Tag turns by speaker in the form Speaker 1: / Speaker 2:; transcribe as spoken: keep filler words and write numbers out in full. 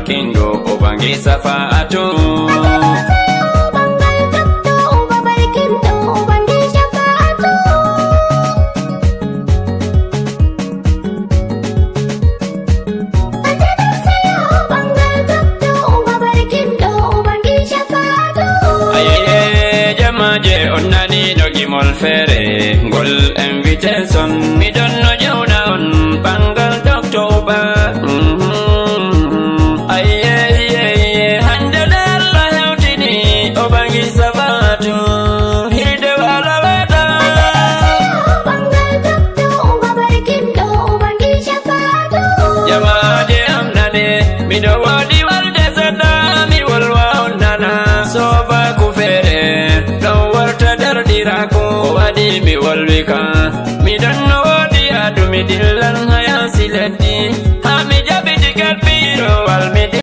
Speaker 1: barkindo ubangi safa'atu. Onnani dogi mol fere gol invitation mi don no jawna on bangal doktoba aye aye hande dalla hewtini o bangi sabatu hide wala wada bangal doktoba barkindo o bangi sabatu jamaaje amnane mi do wadi walde sada mi wolwa onnana soba ku fere dirako wadi mi walwika mi dan no wadi adu mi dillan haya silati